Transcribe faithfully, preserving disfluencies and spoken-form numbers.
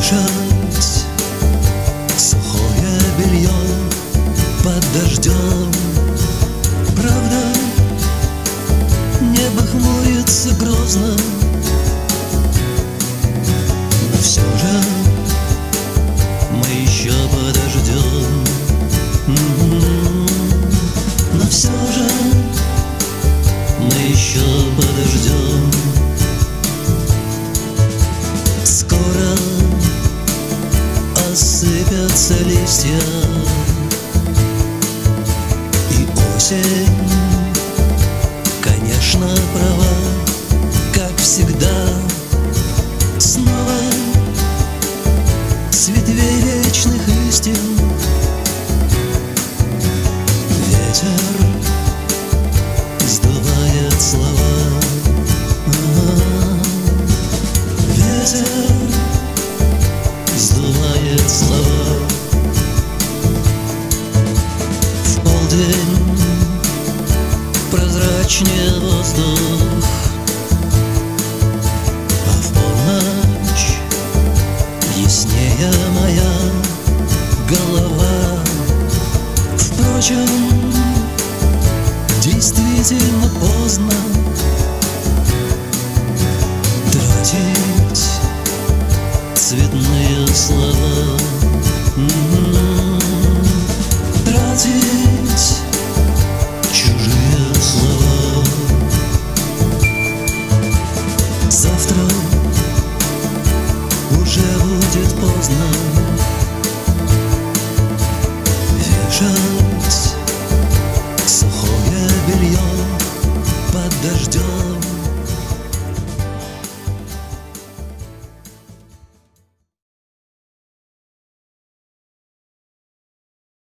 Вешать сухое белье под дождем. Правда, небо хмурится грозно, но все же мы еще подождем. Но все же мы еще подождем. Скоро осыпятся листья, и осень, конечно, права, как всегда. Снова с ветвей вечных листьев ветер сдувает слова. Ветер сдувает слова. В полдень прозрачнее воздух, а в полночь яснее моя голова. Впрочем, действительно поздно тратить цветные слова, тратить чужие слова. Завтра уже будет поздно вешать сухое белье под дождем.